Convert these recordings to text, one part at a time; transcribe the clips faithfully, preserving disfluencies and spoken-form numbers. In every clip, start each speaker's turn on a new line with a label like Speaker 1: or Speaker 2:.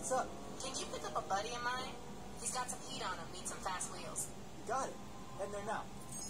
Speaker 1: What's up?
Speaker 2: Can you pick up a buddy of mine? He's got some heat on him, needs some fast wheels.
Speaker 1: You got it. Heading there now.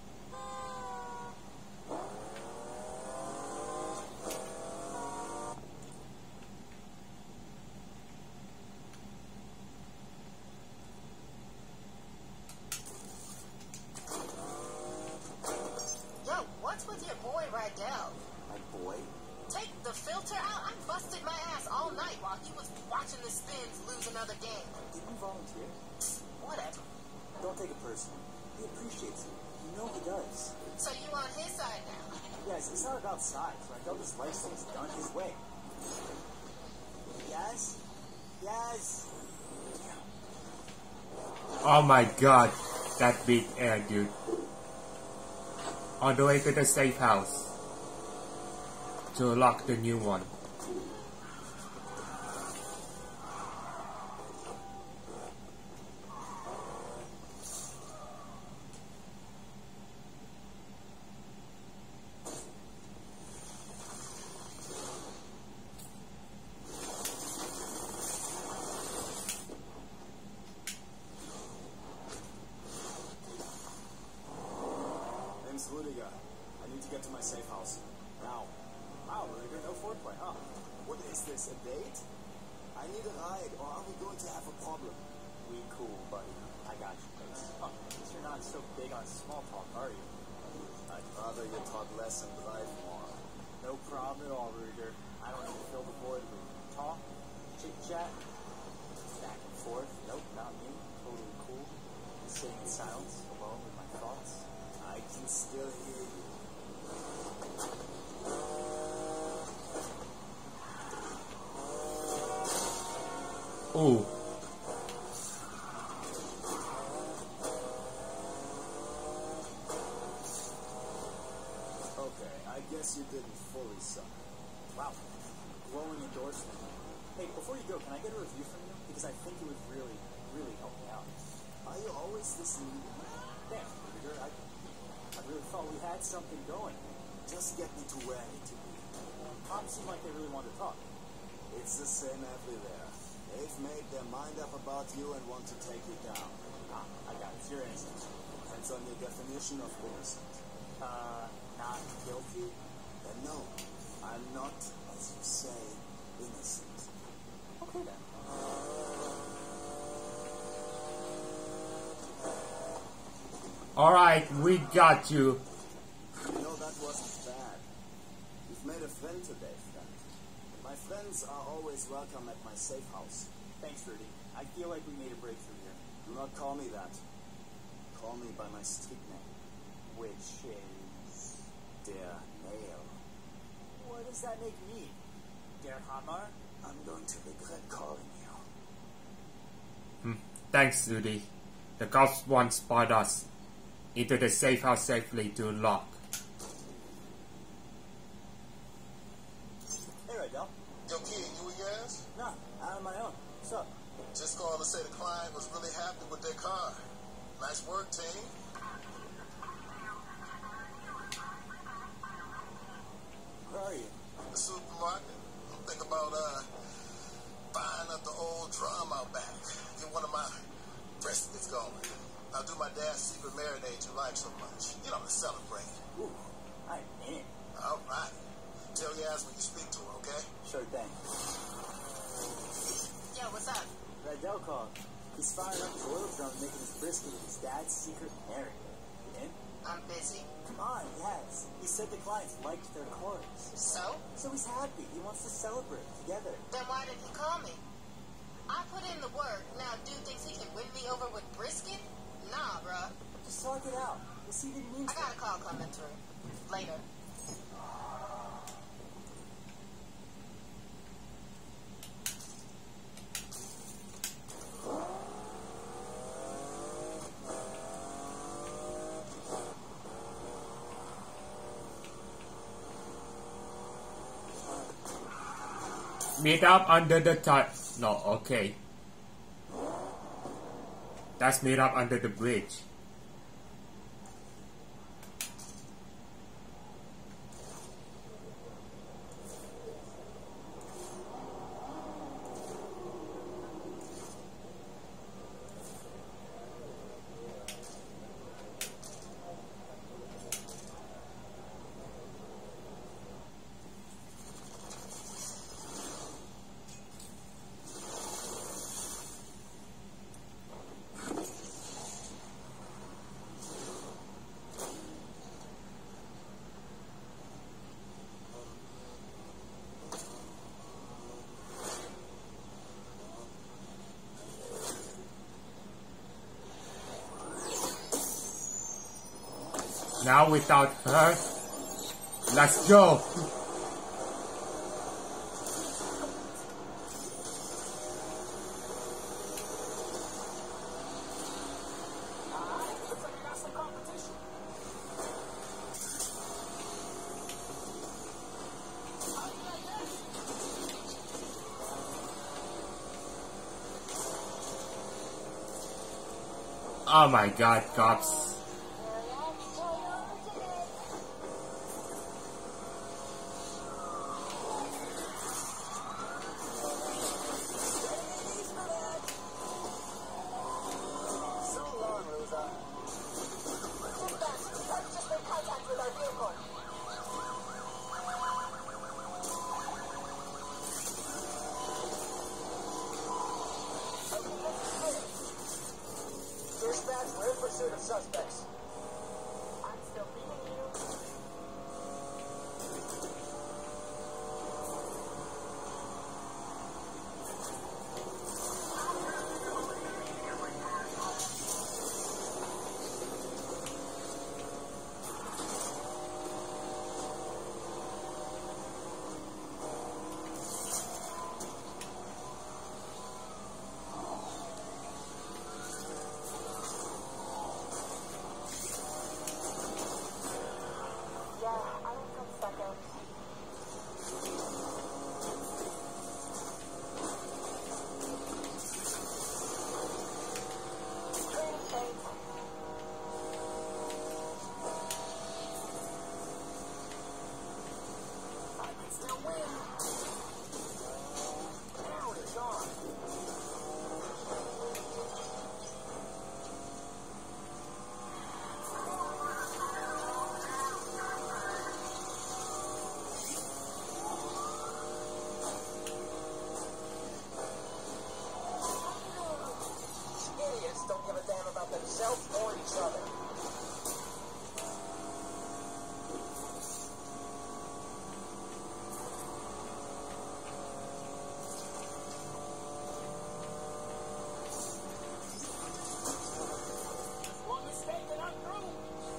Speaker 2: Yo, what's with your boy Rydell?
Speaker 1: My boy?
Speaker 2: Take the filter out. I busted my ass all night while he was watching the Spins lose another game.
Speaker 1: Didn't you volunteer?
Speaker 2: Whatever.
Speaker 1: Don't take it personally. He appreciates it. You know he does.
Speaker 2: So you on his side now?
Speaker 1: Yes, it's not about size. Rydell just likes things done his way. Yes? Yes?
Speaker 3: Oh my god, that big air, dude. On the way to the safe house to unlock the new one.
Speaker 1: Name's Rudiger. I need to get to my safe house. Now. Wow, Rudiger, no foreplay, huh? What is this, a date? I need a ride, or are we going to have a problem? We cool, buddy. I got you, Pace. Oh, at least you're not so big on small talk, are you? I'd rather you talk less and drive more. No problem at all, Rudiger. I don't need to fill the void with talk, chit-chat, back and forth. Nope, not me. Totally cool. Sitting in silence, alone with my thoughts. I can still hear you.
Speaker 3: Ooh.
Speaker 1: Okay, I guess you didn't fully suck. Wow. Glowing endorsement. Hey, before you go, can I get a review from you? Because I think it would really, really help me out. Are you always this needy? Damn, Rudiger, I, I really thought we had something going. Just get me to where I need to be. Tom seemed like they really wanted to talk. It's the same everywhere. They've made their mind up about you and want to take you down. Ah, I got it. It's your innocent. Depends on your definition of innocent. Uh, not guilty? Then no. I'm not, as you say, innocent. Okay then.
Speaker 3: Alright, we got you.
Speaker 1: You know, that wasn't bad. You've made a friend today, friend. My friends are always welcome at my safe house. Thanks, Rudy. I feel like we made a breakthrough here. Do not call me that. Call me by my street name. Which is... Der Nail. What does that make me? Der Hammer? I'm going to regret calling you.
Speaker 3: Hmm. Thanks, Rudy. The cops won't spot us into the safe house safely to unlock.
Speaker 1: Hey, Rydell.
Speaker 4: Yo, kid, you with yours?
Speaker 1: Nah, out on my own. What's up?
Speaker 4: Just calling to say the client was really happy with their car. Nice work, team.
Speaker 1: Where are you?
Speaker 4: The supermarket. I'm thinking about uh buying up the old drum out back. Get one of my briskets going. I'll do my dad's secret marinade you like so much. You know, to celebrate.
Speaker 1: Ooh, I'm in.
Speaker 4: All right. Tell your ass when you speak to her, okay?
Speaker 1: Sure thing.
Speaker 2: Yo, what's up?
Speaker 1: Rydell called. He's firing up his oil drum and making his brisket with his dad's secret marinade. You in?
Speaker 2: I'm busy.
Speaker 1: Come on, yes. He said the clients liked their chorus.
Speaker 2: So?
Speaker 1: So he's happy. He wants to celebrate together.
Speaker 2: Then why did he call me? I put in the work. Now dude thinks he can win me over with brisket? Nah, bruh.
Speaker 1: Just talk it out. We'll see what he means.
Speaker 2: I got a call coming through. Later.
Speaker 3: Meet up under the top. No, okay. That's meet up under the bridge. Now without her, let's go. Oh my god, cops.
Speaker 1: We're in pursuit of suspects. I'm still leading you. Don't give a damn about themselves or each other. One mistake and I'm through.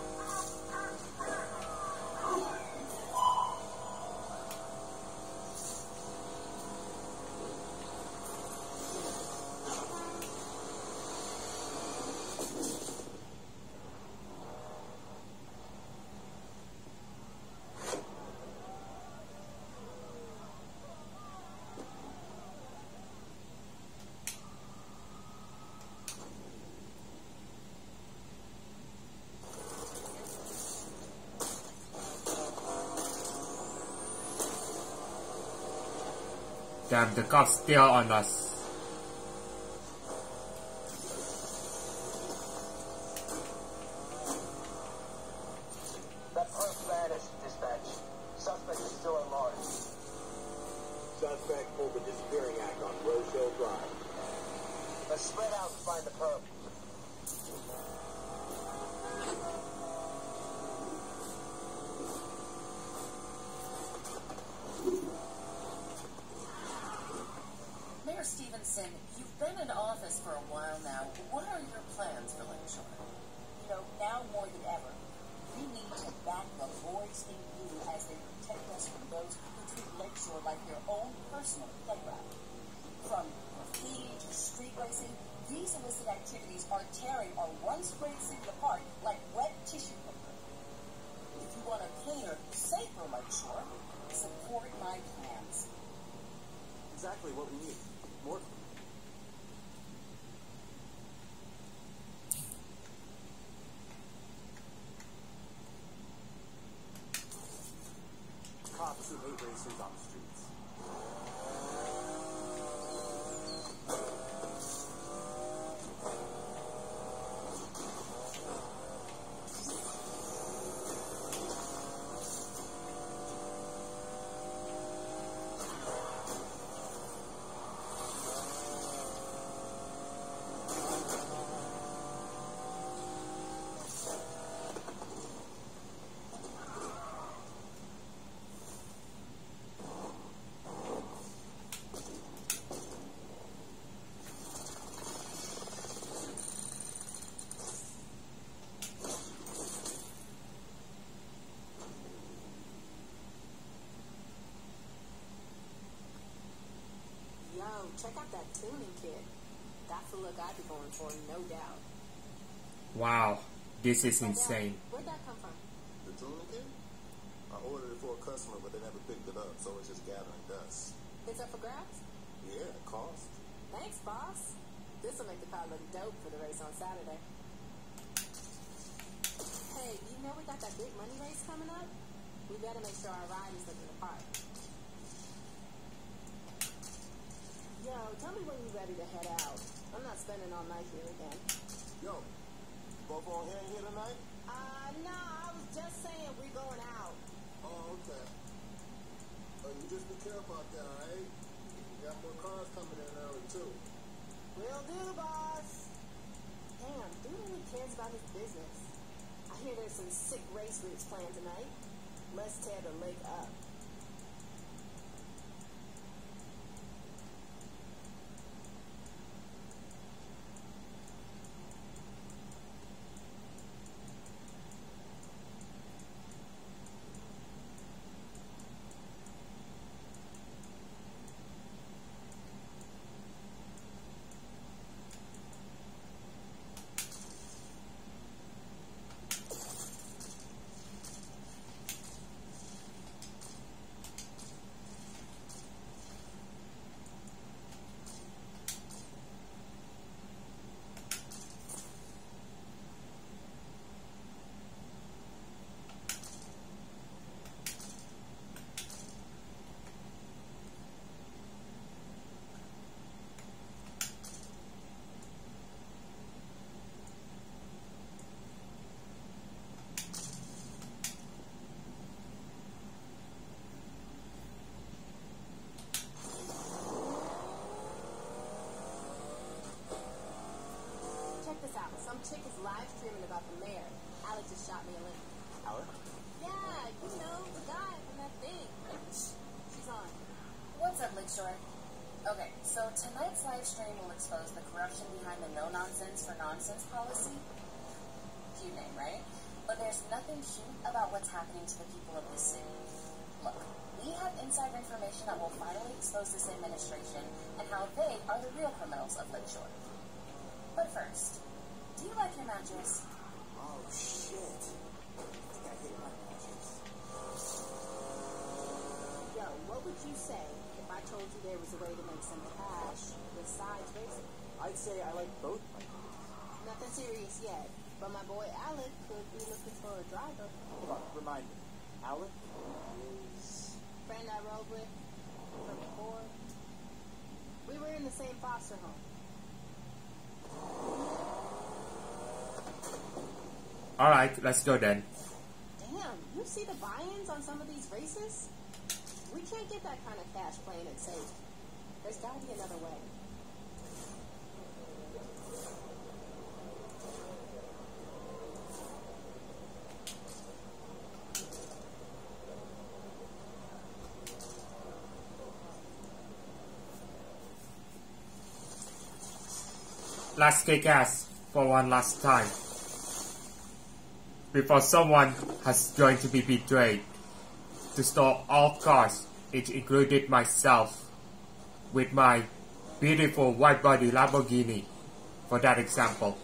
Speaker 3: Damn, the cops still on us.
Speaker 1: That perp vanished, dispatch. Suspect is still at large.
Speaker 5: Suspect pulled the disappearing act on Rochelle Drive.
Speaker 1: Let's spread out and find the perp.
Speaker 6: Mayor Stevenson, you've been in office for a while now. What are your plans for Lakeshore?
Speaker 7: You know, now more than ever, we need to back the boys in blue as they protect us from those who treat Lakeshore like their own personal playground. From graffiti to street racing, these illicit activities are tearing our once great city apart like wet tissue paper. If you want a cleaner, safer Lakeshore, support my plans.
Speaker 1: Exactly what we need. More. Cops who hate racers on the streets.
Speaker 2: Check out that tuning kit. That's the look I'd be going for, no doubt.
Speaker 3: Wow, this is
Speaker 2: Now, Dad,
Speaker 3: insane.
Speaker 2: where'd that come from?
Speaker 4: The tuning kit? I ordered it for a customer, but they never picked it up, so it's just gathering dust.
Speaker 2: It's up for grabs?
Speaker 4: Yeah, cost.
Speaker 2: Thanks, boss. This'll make the car look dope for the race on Saturday. Hey, you know we got that big money race coming up? We better make sure our ride is looking the part. Yo, tell me when you're ready to head out. I'm not spending all night here again.
Speaker 4: Yo, both on here and here tonight?
Speaker 2: Uh, nah, I was just saying we're going out.
Speaker 4: Oh, okay. Oh, you just be careful out there, alright? You got more cars coming in early, too.
Speaker 2: Will do, boss. Damn, dude really cares about his business. I hear there's some sick race routes planned tonight. Let's tear the lake up. Check this out. Some chick is live streaming about the mayor. Alex just shot me a link.
Speaker 1: Alex?
Speaker 2: Yeah, you know, the guy from that thing. She's on.
Speaker 6: What's up, Lakeshore? Okay, so tonight's live stream will expose the corruption behind the no-nonsense for nonsense policy. Cute name, right? But there's nothing cute about what's happening to the people of this city. Look, we have inside information that will finally expose this administration and how they are the real criminals of Lakeshore. But first, do you like your mattress?
Speaker 1: Oh, shit. I think I hit my mattress.
Speaker 2: Yo, what would you say if I told you there was a way to make some cash besides racing?
Speaker 1: I'd say I like both my kids.
Speaker 2: Nothing serious yet, but my boy Alec could be looking for a driver.
Speaker 1: Hold on, remind me. Alec is...
Speaker 2: Friend I rode with from before. We were in the same foster home.
Speaker 3: Alright, let's go then.
Speaker 2: Damn, you see the buy-ins on some of these races? We can't get that kind of cash playing it safe. There's gotta be another way.
Speaker 3: Let's kick ass for one last time. Before someone has going to be betrayed. To store all cars, it included myself, with my beautiful white body Lamborghini, for that example.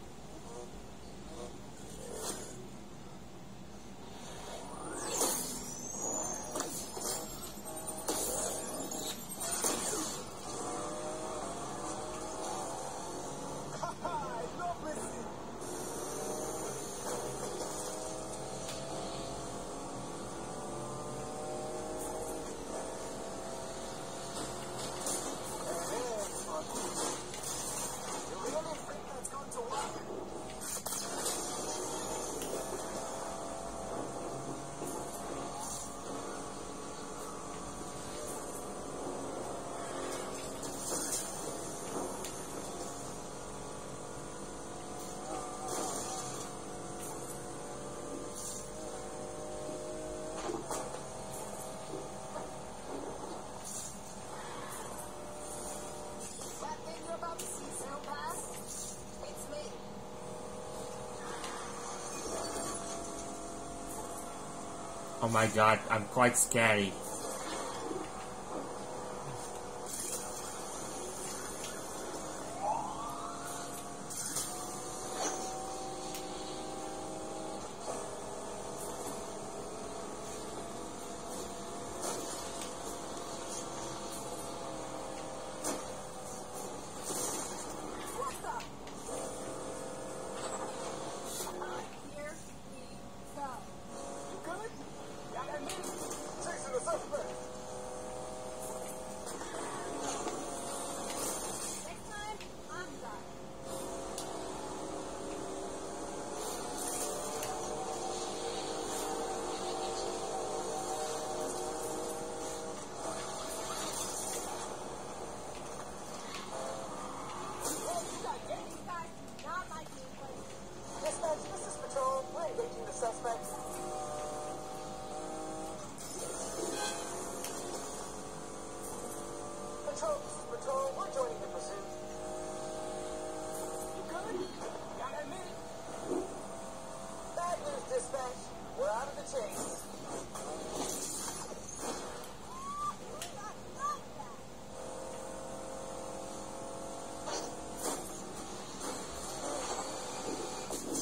Speaker 3: Oh my god, I'm quite scary.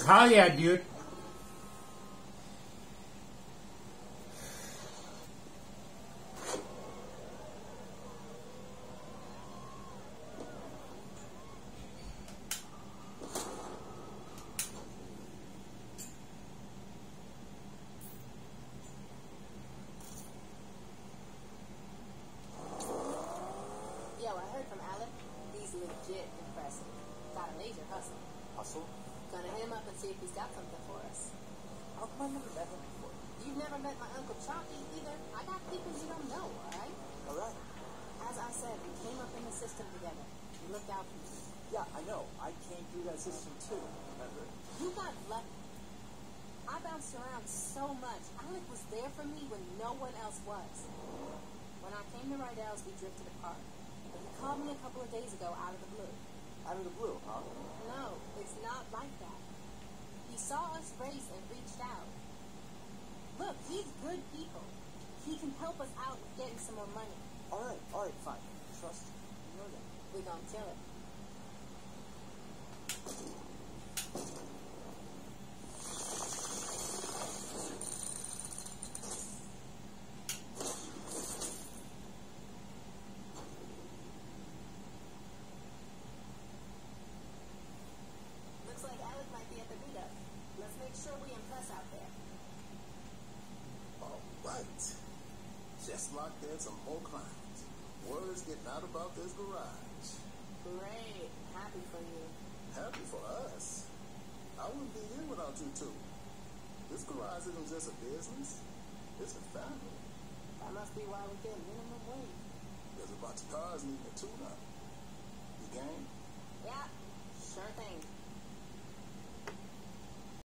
Speaker 3: Hell yeah, dude.
Speaker 2: Yo, I heard from Alec. He's legit impressive. Got a major hustle.
Speaker 1: Hustle?
Speaker 2: Gonna hit him up and see if he's got something for us.
Speaker 1: How come I never met him before?
Speaker 2: You've never met my Uncle Chalky either. I got people you don't know, alright?
Speaker 1: Alright.
Speaker 2: As I said, we came up in the system together. We looked out for you.
Speaker 1: Yeah, I know. I came through that system too, remember?
Speaker 2: You got lucky. I bounced around so much. Alec was there for me when no one else was. When I came to Rydell's, we drifted apart. But he called me a couple of days ago out of the blue.
Speaker 1: Out of the blue, huh?
Speaker 2: No, it's not like that. He saw us race and reached out. Look, he's good people. He can help us out with getting some more money.
Speaker 1: Alright, alright, fine. Trust me. You know that.
Speaker 2: We gonna kill it. Looks like Alec might be at the meetup. Let's make sure we impress out there.
Speaker 4: Alright. Just locked in some more clients. Word's getting out about this garage.
Speaker 2: Great. Happy for you.
Speaker 4: Happy for us. I wouldn't be here without you two. This garage isn't just a business. It's a family.
Speaker 2: That must be why we get minimum wage.
Speaker 4: There's a bunch of cars needing a tune-up. You game?
Speaker 2: Yeah, sure thing.